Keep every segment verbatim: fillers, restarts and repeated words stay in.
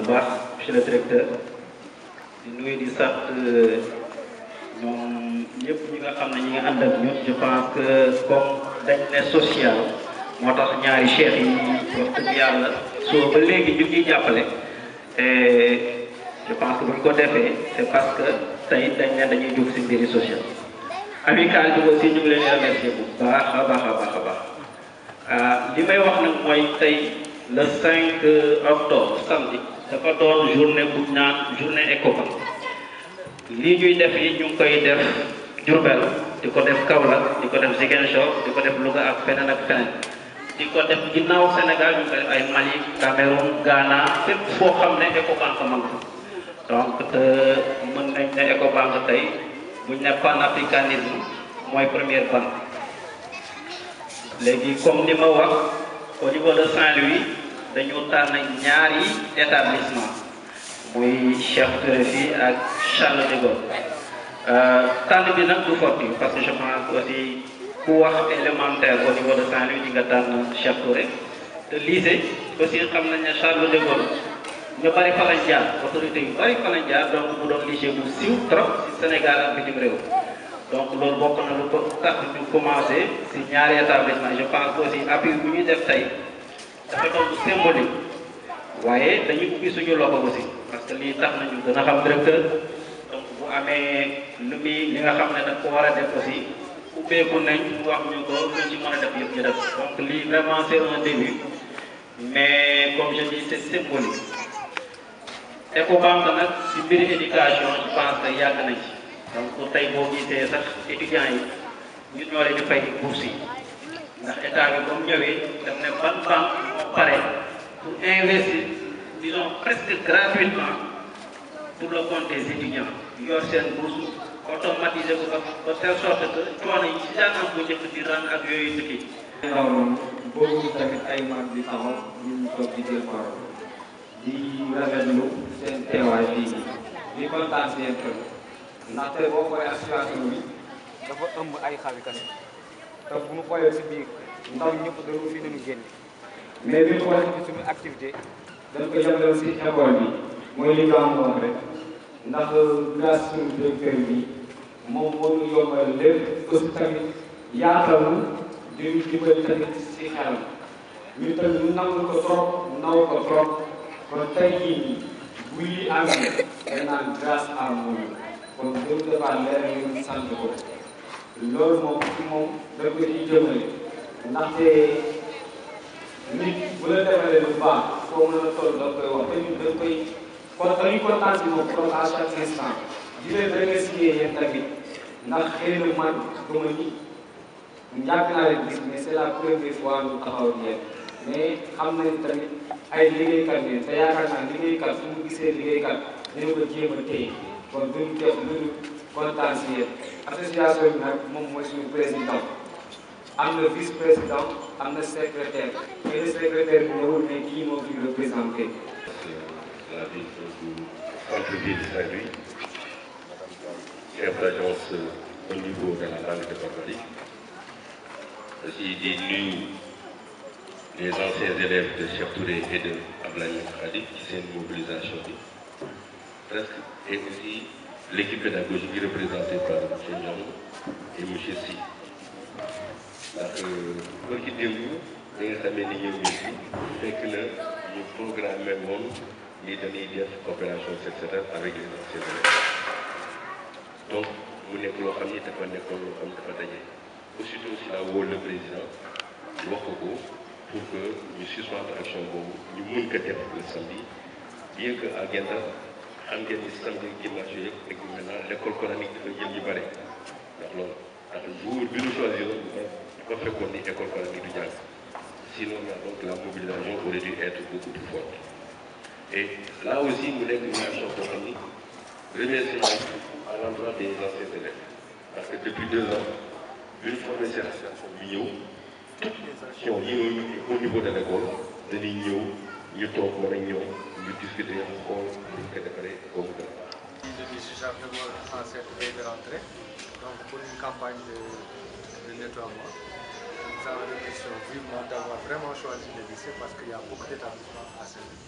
baax monsieur le directeur di nuyu di sant ñoom ñëpp ñi nga xam ne ñi nga ànd ak ñun je pense que comme dañ ne social moo tax ñaari cheikh yi wax dëgg yàlla soo ba léegi ñu ngi jàppale et je pense que bu ñu ko defee c'est parce que tey dañ ne dañuy jóg si mbiri social. amical bi aussi ñu ngi leen di remercier bu baax a baax a baax a baax li may wax nag mooy tey le cinq octobre samedi dafa doon journée bu naan journée Ecobank lii ñuy def yi ñu ngi koy def Diourbel di ko def Kaolack di ko def Ziguinchor di ko def Louga ak feneen ak feneen di ko def ginnaaw Sénégal ñu ngi koy def ay Mali Cameroun Ghana fépp foo xam ne Ecobank man ko donc mën nañ ne Ecobank tey buñ ne panafricanisme mooy première banque léegi comme ni ma wax au niveau de Saint-Louis dañu tànn ñaari établissement muy Cheikh Touré fii ak Charles de Gaulle tànn bi nag du forti parce que je pense aussi ku wax élémentaire au niveau de Saint-Louis di nga tànn Cheikh Touré te lycée aussi xam nañ ne Charles de Gaulle ñu bari fa lañ jaar autorité yu bari fa lañ jaar donc mu doon lycée bu siiw trop ci Sénégal ak bitim réew donc loolu bokk na lu ko tax ñu commencé ci ñaari établissement je pense aussi appui bu ñuy def tey dafa doon bu symbolique waaye dañuy ubbi suñu loxo aussi parce que lii tax nañu gën a xam directeur donc bu amee lu muy li nga xam ne daf ko war a def aussi ubbeeku nañ mu wax ñu ko luñ ci mën a def yëpp ñu def donc lii vraiment c'est un début mais comme je dis c'est symbolique. Ecobank nag ci mbiri éducation je pense que yàgg nañ ci donc tey boo gisee sax étudiants yi ñun ñoo leen di fay bourse yi ndax état bi comme ñëwee daf ne ban banque moo pare pour investir disons presque gratuitement pour le compte des étudiants yor seen bourse automatisé ko ba ba telle sorte que coono yi ci daan am bu njëkk di ran ak yooyu dëkk ndaw noonu boobu tamit ay mag di taxaw ñu toog di jël parole di rafetlu seen teewaay fii di kontaan si yéen tamit ndaxte boo xoolee association bi dafa ëmb ay xawi kese te bu ñu xoolee si biir ndaw ñëpp dañu fi nañu génne mais bi ñu xoolee ci suñu activité dañ ko yemale si école bi mooy li nga am wax rek ndax grâce suñu directeur bi moom moo ñu yombal lépp aussi tamit yaatal di ñu dimbali tamit si xelam ñu tamit ñu nangu ko trop naw ko trop kon tey jii nii bu lii amee dañ naan grâce à moom kon loolu dafa leer ñu sant ko loolu moom ci moom da ko ciy jëmale ndaxte nit bu la defalee lu baax foo mën a toll da koy wax te ñun dañ koy kon dañuy kontaan si moom trop à chaque instant di leen remercier yéen tamit ndax xëy na man dama ni njàkk naa leen gis mais c'est la première fois ñu taxaw ak yéen mais xam nañ tamit ay liggéeykat ngeen te yaakaar naa liggéeykat su mu gisee liggéeykat dina ko jéem a téye kon duñu def lu dul kontaan si yéen association bi nag moom mooy suñu président am na vice président am na secrétaire mais le secrétaire bi ñëwul mais kii moo fi représenté. La ville du centre-ville de Saint-Louis, chef d'agence au niveau de la langue de Barbary. Aussi di nuyu les anciens élèves de Cheikh Touré et de Ablaye Khadi ci seen mobilisation bi presque et aussi l'équipe pédagogique représentée par monsieur Niang et monsieur Sy ndax boo ci démb li nga xamee ni ñëw ñu fi fekk na ñu programmé woon ni dañuy def coopération et cetera avec les anciens élèves donc mu nekk loo xam ni dafa nekkoon loo xam dafa daje aussitôt si la woo le président wax ko ko pour que ñu suspendre action boobu ñu mën ko def le samedi bien que à Guenda xam ngeen ni samedi dimanche yeeg ak maintenant l'école coranique dafa jël ñu bare ndax loolu ndax jour bi ñu choisir dafa fekkoon ni école coranique du jàng sinon donc la mobilisation aurait dû être beaucoup plus forte et là aussi mu nekk une action boo xam ni remerciement à l'endroit des anciens élèves parce que depuis deux ans bi ñu formé seen association bi ñëw toutes les actions yi au niveau de l'école dañuy ñëw ñu toog mën a ñëw ñu discuter xool ñu ko defaree boobu gën a baax. Je suis chargé en cette veille de rentrée donc pour une campagne de, de nettoiement. Nous avons l'impression vivement d'avoir vraiment choisi le lycée parce qu'il y a beaucoup d'établissements à Saint-Louis.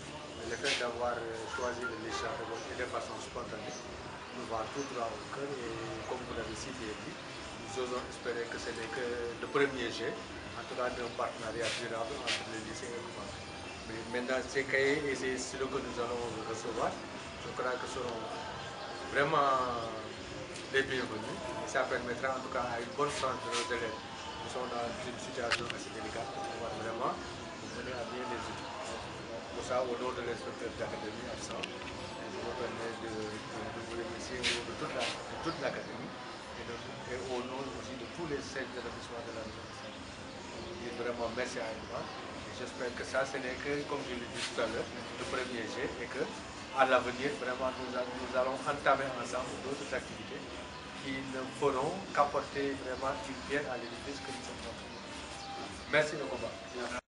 le fait d'avoir choisi le lycée et de façon spontanée nous va tout droit au cœur et comme vous l'avez si bien dit, nous osons espérer que ce n'est que le premier jet, en tout cas d'un partenariat durable entre le lycée et le Coumba. Mais maintenant ces cahiers et c'est ce que nous allons recevoir, je crois que seront vraiment les bienvenus. Et ça permettra en tout cas à une bonne frange de nos élèves qui sont dans une situation assez délicate pour pouvoir vraiment mener à bien les études. Pour ça, au nom de l'inspecteur d'académie absent, je me permets de, de, de vous remercier au nom de toute l'académie et, et au nom aussi de tous les cinq établissements de la région. Je vous dis vraiment merci à vous. J'espère que ça, ce n'est que, comme je l'ai dit tout à l'heure, le premier jet et que à l'avenir, vraiment, nous, nous allons entamer ensemble d'autres activités qui ne feront qu'apporter vraiment une pierre à l'édifice que nous sommes en train de faire. Merci, le combat.